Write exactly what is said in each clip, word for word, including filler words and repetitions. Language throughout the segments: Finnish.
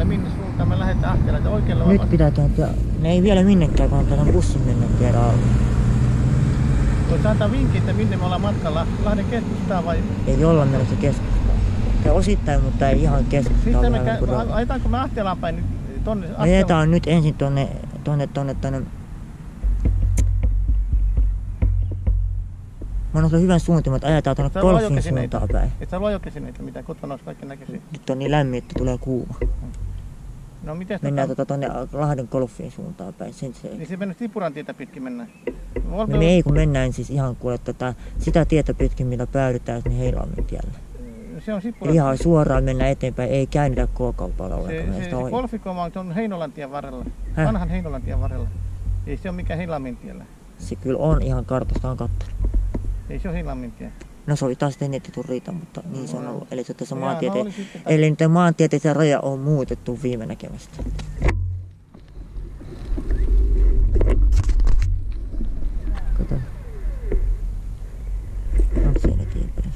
tiellä, minne suuntaan me lähdetään Ahteelta oikealle vai? Nyt pitää tehdä, ne ei vielä minnekään, kun on tämän bussin mennä tiedä alla. Voisi antaa vinkki, että minne me ollaan matkalla, Lahden keskustaan vai? Ei olla menossa keskustaan. Ja osittain, mutta ei ihan keskustaan. Sitten me käy, ajetaanko me Ahteelaan päin tonne? Ajetaan nyt ensin tonne, tonne, tonne, tonne. Mä oon hyvän suunnitelman, että ajetaan tuonne golfin suuntaan päin. Et sä halua ajokesineitä mitä? Kotona olisi kaikki näköisiä. Nyt on niin lämmin, että tulee kuuma. No mites mennään tota... tota tonne Lahden golfin suuntaan päin. Sen se... Niin se mennä Tipuran tietä pitkin mennään? No me ei kun mennään siis ihan kuule tota, sitä tietä pitkin, millä päädytään sinne Heinolahden tielle. Se on Sipuran... Ihan suoraan mennään eteenpäin, ei käännytä K-kaupalla ollenkaan. Se, se, se golfikoma on Heinolantien varrella. Häh? Vanhan Heinolantien varrella. Ei se ole mikään Heinolahden tiellä. Se kyllä on ihan kartasta on kattonut. Ei se ole Heinolahden tie. No se oli taas nettitun riita, mutta niin se on ollut. Eli se tässä maantieteen, no eli niitä maantieteellisiä raja on muutettu viime näkemästä. Kato. On siinä tienpäässä.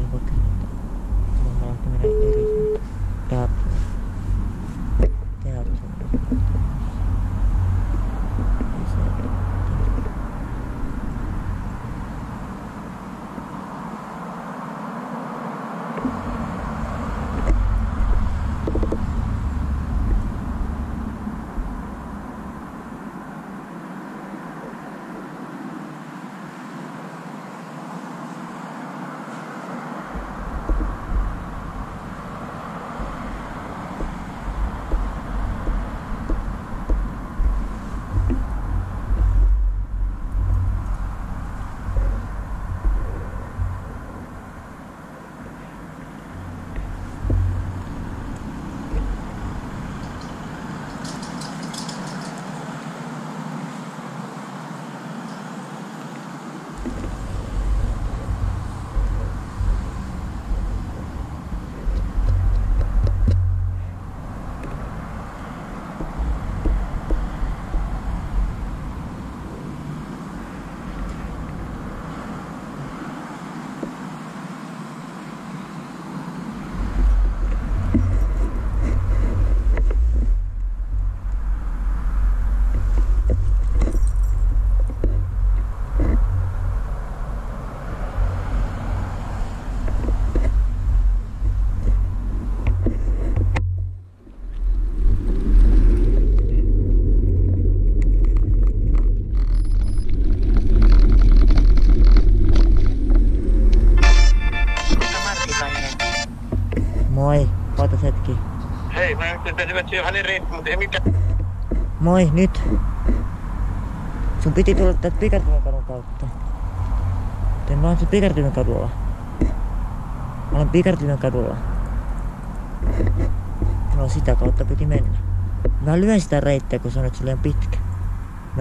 vaikka varmaan ehkä menee eri suuntaan. Teatro. Teatro. Moi, ootas hetki. Hei, mä nyt tehnyt Johani Riippu, mutta ei mitään. Moi, nyt. Sun piti tulla täältä Pikartylän kadun kautta. Mä oon se Pikartylän kadulla. Mä olen Pikartylän kadulla. No sitä kautta piti mennä. Mä lyön sitä reittiä, kun sanoit, että se on liian pitkä. Mä...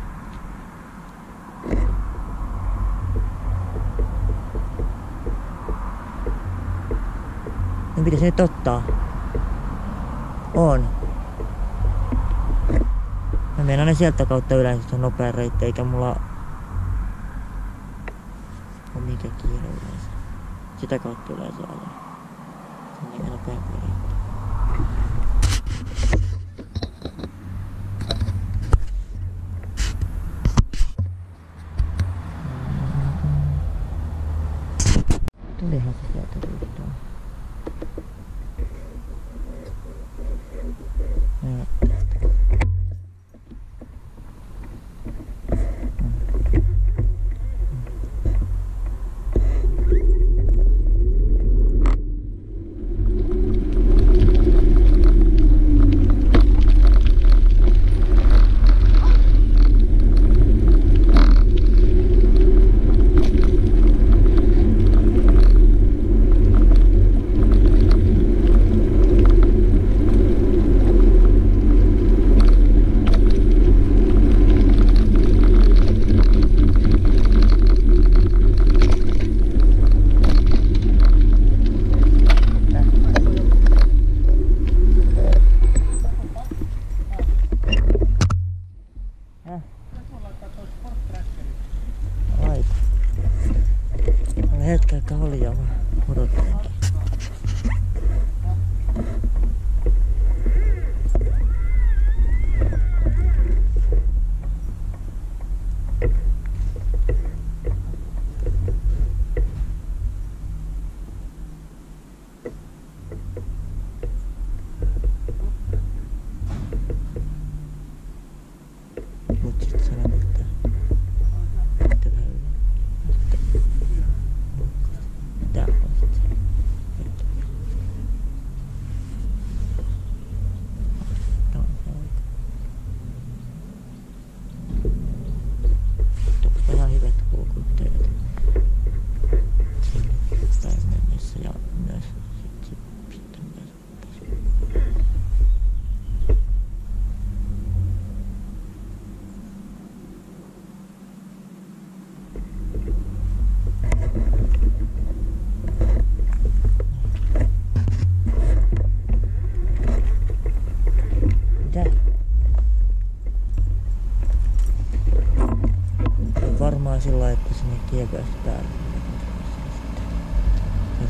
No mitä se nyt ottaa? On. Mä menen aina sieltä kautta yleensä, se on nopea reitti, eikä mulla on mikä kiire yleensä. Sitä kautta yleensä ajaa. Se on niin nopea reitti. Tulihan se sieltä yhtään. Hetken aikaa oli ja mä odottelinkin. Mut sit sanon, että että vähän tää on sit se. Tää on se aika. Tuossa ihan hyvät kulkuyhteydet sinne päin mennessä ja myös sit, sitten myös mitä? Varmaan sillä lailla, että sinne tiepäästä päälle.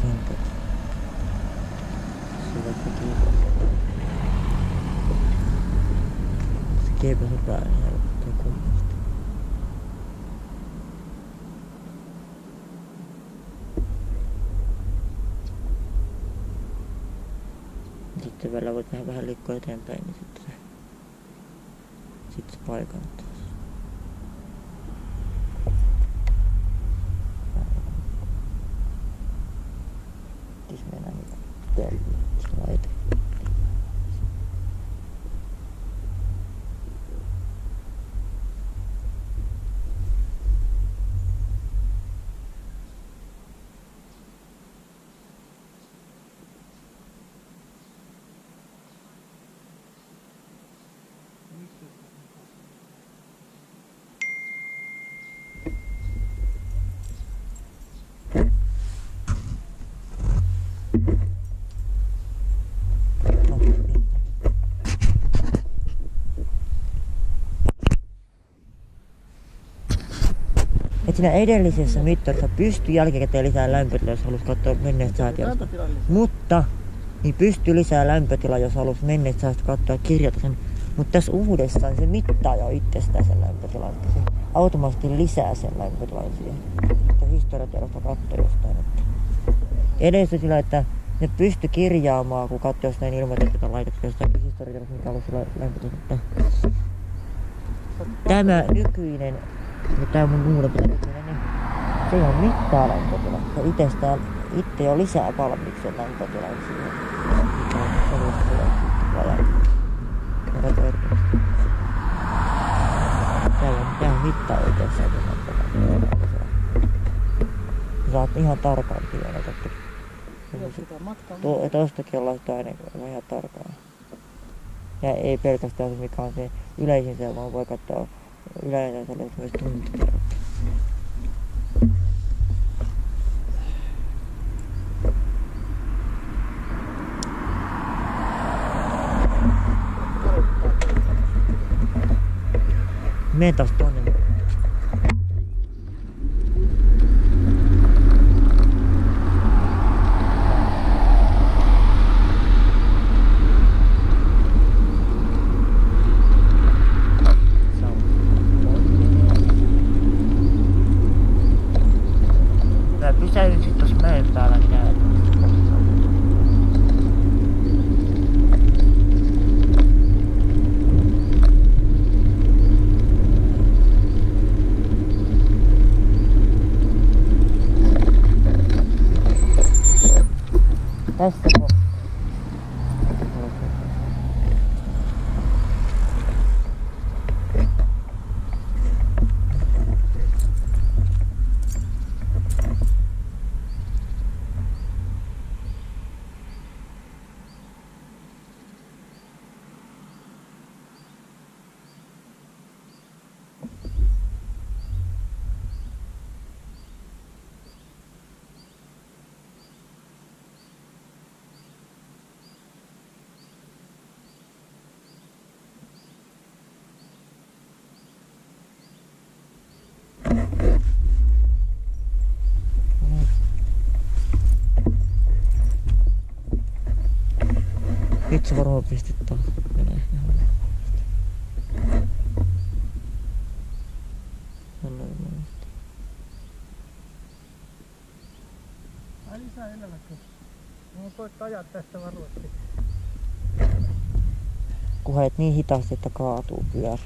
Keipäsen päälle niin helpottaa kummasti. Sitten vielä voit vähän, vähän liikkua eteenpäin, niin sitten se, sitten se paikantaa. Siis mennään nyt tuolla eteen. Et siinä edellisessä mittarissa pystyi jälkikäteen lisää lämpötilaa, jos halusi katsoa menneestä säätilasta. Mutta niin pystyi lisää lämpötilaa, jos halusi menneestä säästä katsoa ja kirjata sen. Mutta tässä uudessa niin se mittaa jo itsestään sen lämpötilan. Että se automaattisesti lisää sen lämpötilan siihen. Että historiatiedosta katsoi jostain. Että edellisessä sillä, että ne pystyi kirjaamaan, kun katsoi jostain ilmoitettu laitettu jostain historiatiedosta, mikä oli sillä lämpötilasta. Tämä nykyinen, tämä mun uudempi nykyinen, niin se ihan mittaa lämpötilaa. Se itsestään itse jo lisää valmiiksi sen lämpötilan siihen. Mikä on solutustilaa. Tää mittaa itsessään sen lämpötilaa. Saat ihan tarkkaan tiedä. Tuostakin ollaan sitä aina ihan tarkkaan. Ja ei pelkästään se mikä on se yleisin se, vaan voi katsoa yleensä sellaiset myös tuntitiedot. Mene taas tonne. Pysähdyn sit tossa mäen päällä, niin näet. Tässä on. Nyt se varmaan pistit taas menee ihan. Ai lisää elämäkin. Mä koittaa ajaa tästä varuasti. Kun haet niin hitaasti, että kaatuu pyörä.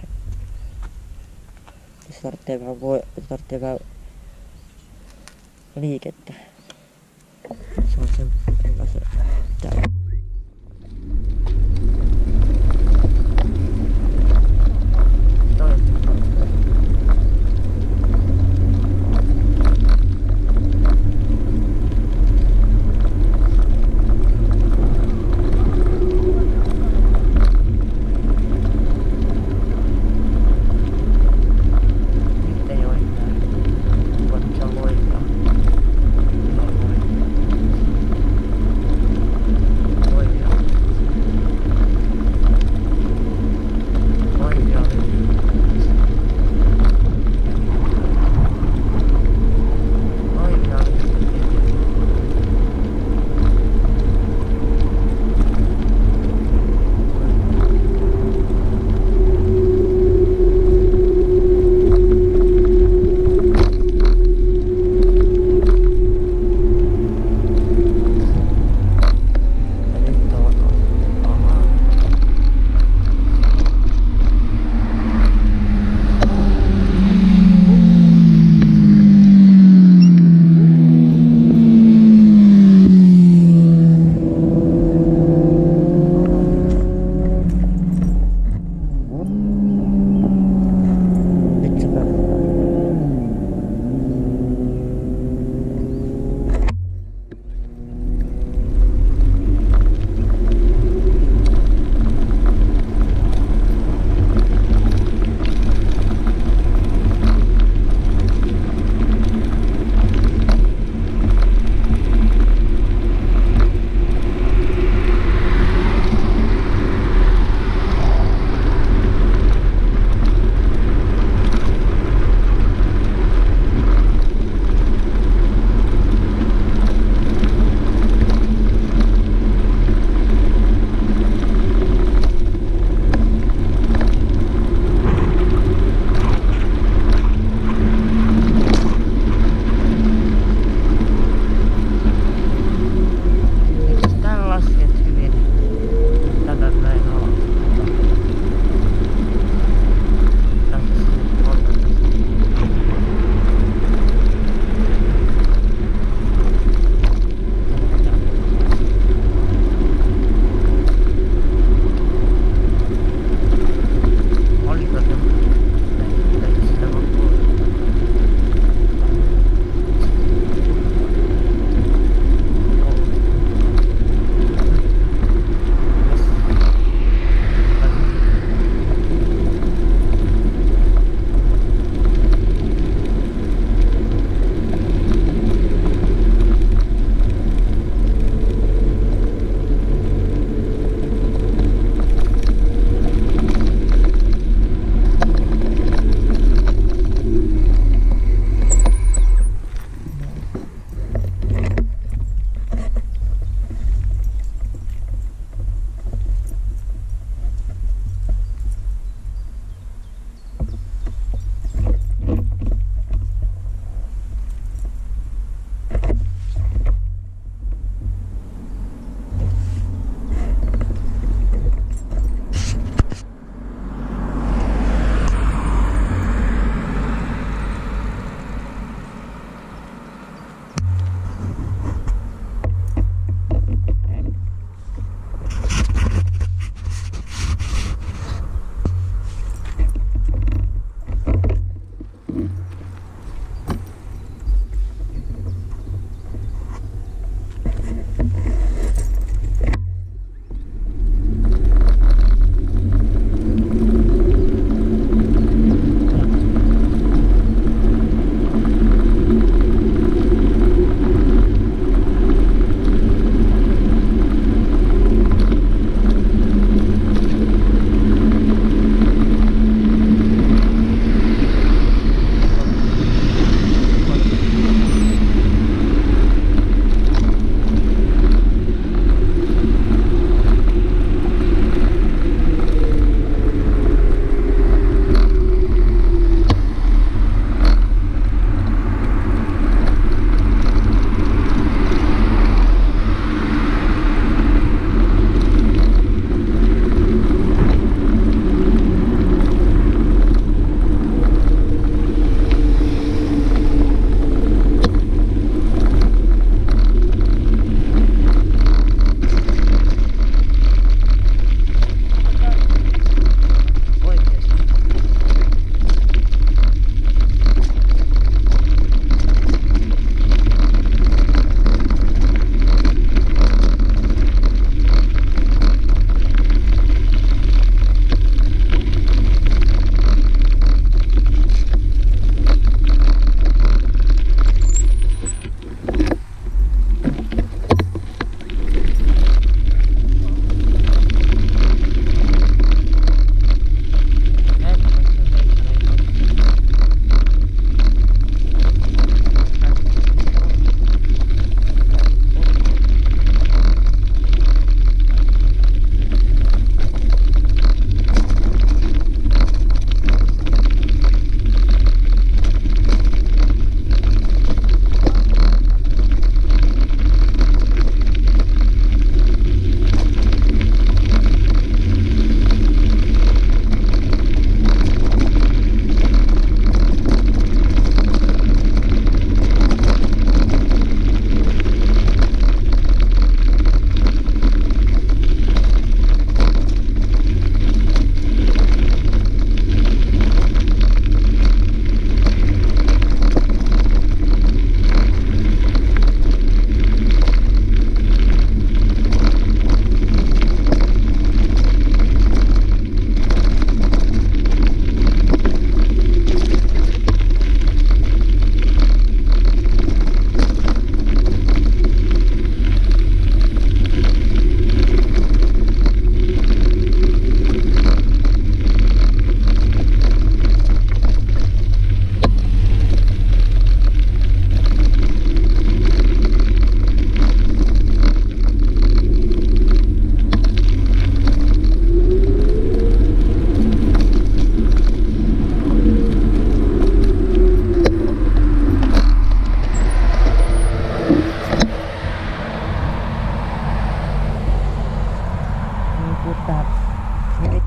Se tarvitsee vähän, voi, tarvitsee vähän liikettä. Se on sen hyvä se täällä.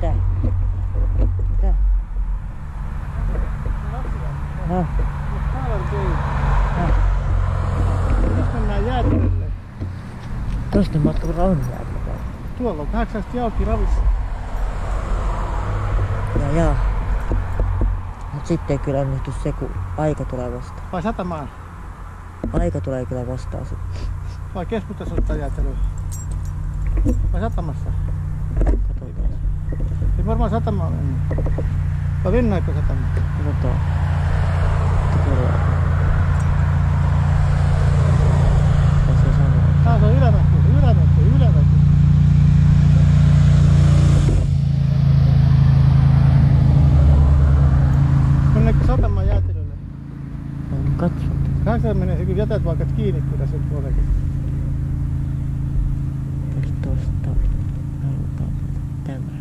Mitä? Mitä? No. Täällä on teitä. No. Jos mennään jäätikölle. Toisten matkalla on jäätiköllä. Tuolla on kahdeksasti auki ravissa. Ja jaa. Mut sitten ei kyllä onnistu se, kun aika tulee vastaan. Vai satamaan? Aika tulee kyllä vastaan sitten. Vai keskustassa ottaa jäätelöä? Vai satamassa? Katsotaan. Ei varmaan satamaan mennä. Vai mennäänkö satamaan? Katsotaan. Katsotaan. Mitä se sanoo? Taas on Ylämäki, Ylämäki, Ylämäki. Mennäänkö satamaan jäätelölle? On katsonut. Kahdeksan menee kyllä jätepaikat kiinni kyllä sen puolekin. Tosta halutaan tämä.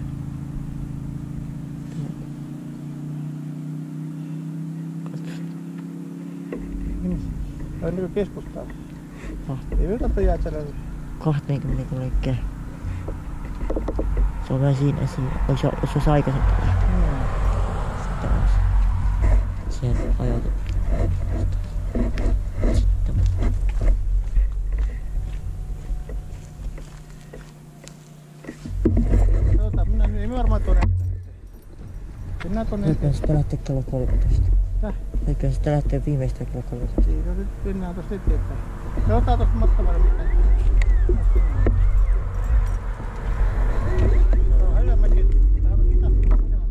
Vai niin keskustaa? Kahta. Ei yltäpä jäätelölle. Kahteenkymmeneen kulkee. Se on vähän siinä siinä. Jos, jos olisi aikaisemmin. Hmm. Sitten olisi. Siihen ajoitettu. Sitten. Katsotaan, mennään nyt. Ei me varmaan tuonne. Mennään tuonne. Eikö sitä lähteä kello kolmetoista? Täh? Eikö sitä lähteä viimeistään kello kolmetoista? Siinä nyt mennään tuosta eteenpäin. Katsotaan tuosta matkavarren mitään. Se on Ylämäki. Täällä on hitaasti ajaa.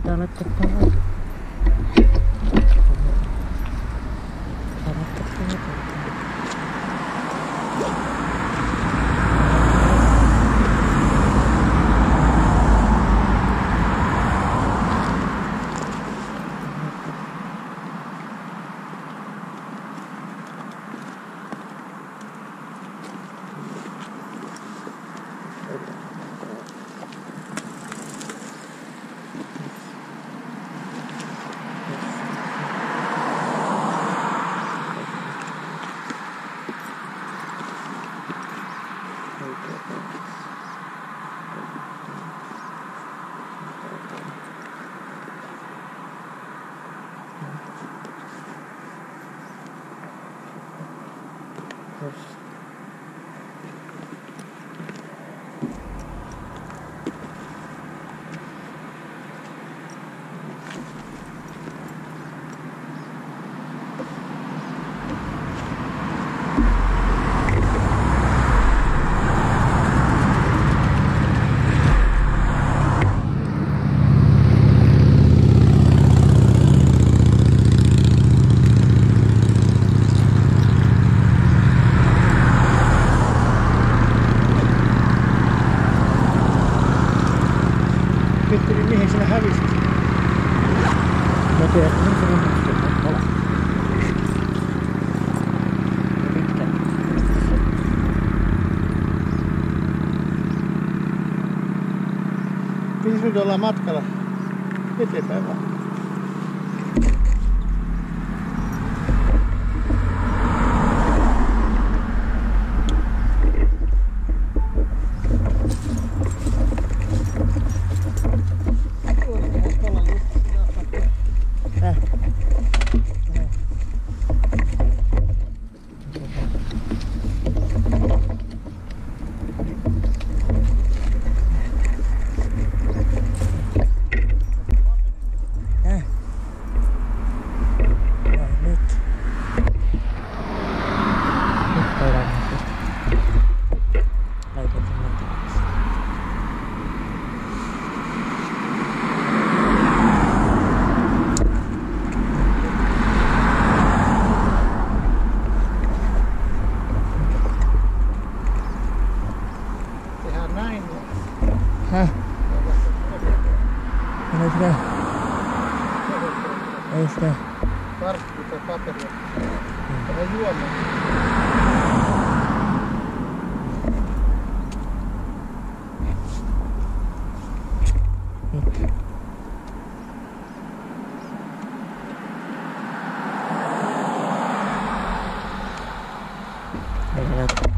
Pitää laittaa paljon. Miettelin, mihin sinä hävisit. Mä tiedän, että se on nyt kala. Pitkä. Mihin nyt ollaan matkalla? Eteenpäin vaan. Häh? Ei sitä. Ei sitä. Karkki tai paperia. Tämä juoma. Nyt. Ei näytä.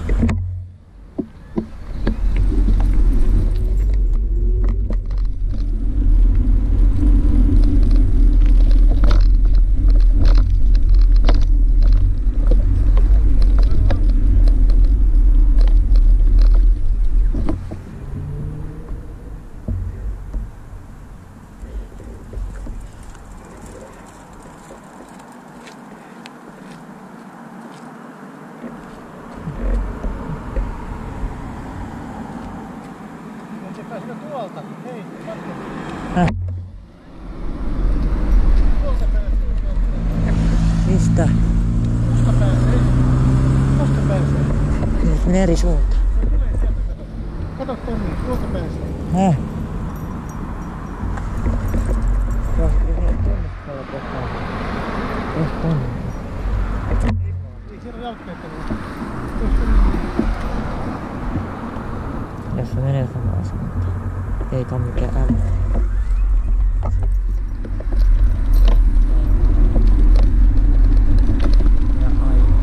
Tuolta. Hei, Marko. Häh? Tuolta pääsee. Mistä? Tuosta pääsee. Tuosta pääsee. Nyt menee eri suuntaan. Se tulee sieltä. Kato tonne, tuolta pääsee. Häh? Tuosta menee tonne tuolla kohtaa. Tuosta tonne. Ei siellä jalkapeittä voi. Jos se menee samaan suuntaan. Ei tää ole mikään äly. Ja aivan.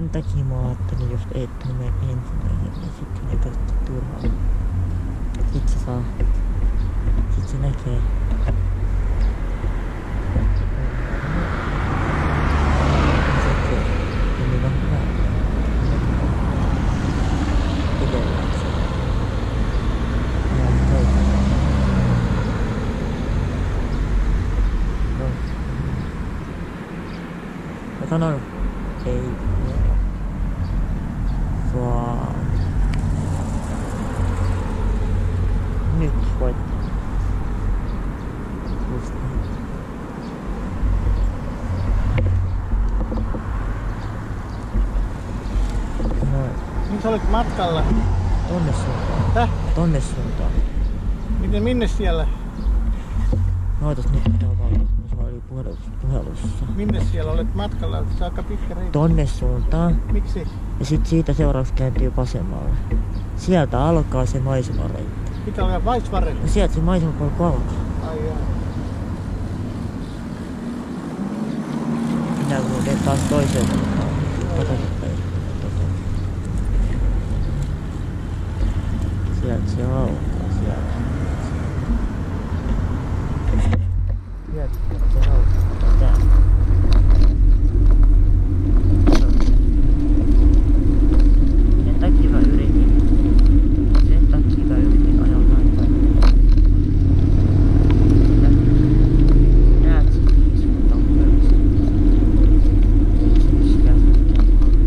sen takia mä ajattelin just, että mä menen ensimmäisenä ja sitten ne katsotaan turhaan. Sit se saa. Sit se näkee. Sanon, ei vaan nyt voit just niin. Noin. Niin sä olet matkalla. Tonne suuntaan. Täh? Tonne suuntaan. Miten minne siellä? No otas nyt pitää valtaa, kun se oli puhelussa. Minne siellä olet matkalla? Se on aika pitkä reitti. Tonne suuntaan. Miksi? Ja sit siitä seuraavaksi kääntyy vasemmalle. Sieltä alkaa se maisemareitti. Pitää olla Vaisvarre. No sieltä se maisemapolku alkaa. Ai jaa. Minä kuljen taas toiseen suuntaan. Katsotaan. Sieltä se alkaa. Sieltä. Sieltä se alkaa. Tää. Sen takia mä yritin. Sen takia mä yritin ajaa näin päin. Näet sen niin suuntaan pöydässä. Ei se mikään mikään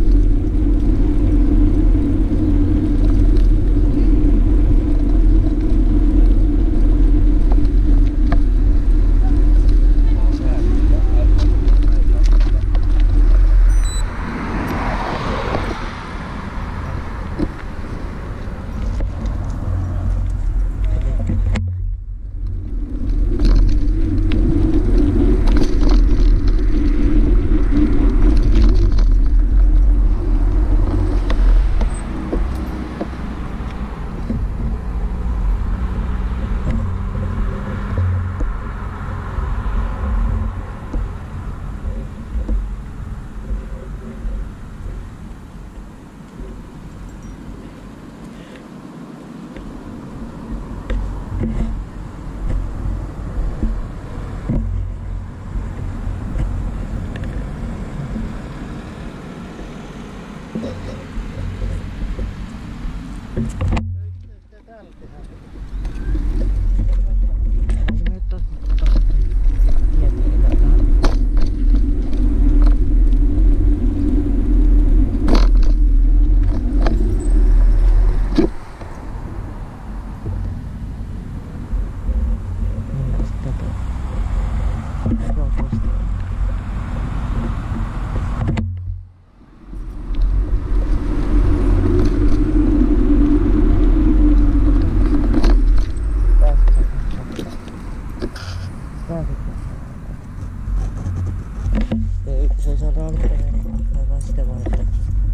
Ei, se olisi ollut alkuperäinen, mä vaan sitä vaihtaa.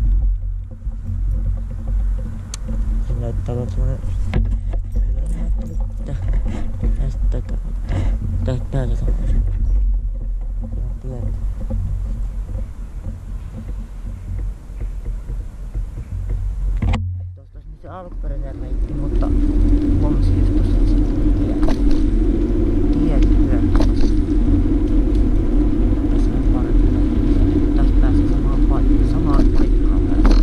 Se näyttää vaan semmonen... Hyvä näyttää, että... Näistä tätä, että... Tästä päätä sanoisin. Se on pientä. Tuosta olisi se alkuperäinen reitti, mutta... Huomasin just tossa, että se on tie. Tie hyökkässä. Tästä pääsee samaan paikkaan, samaan paikkaan pääsee.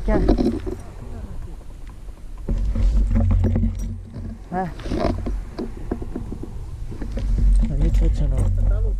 Mikä? Häh? No nyt voit sanoa.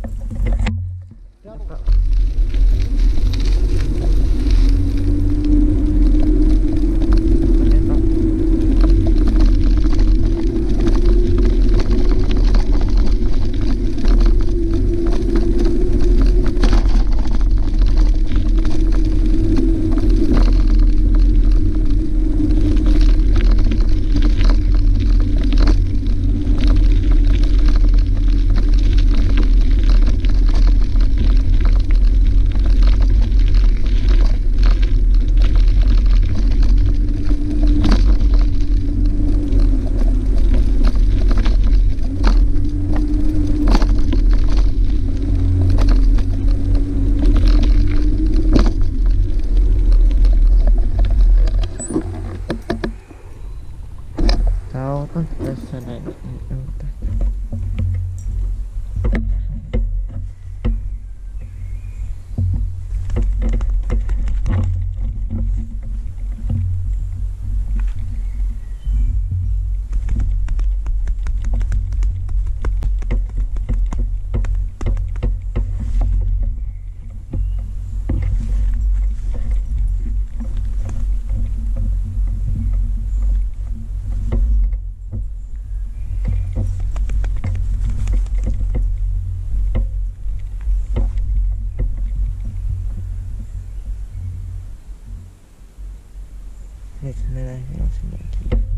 Auton tässä näin. Nyt me lähdemme sinne.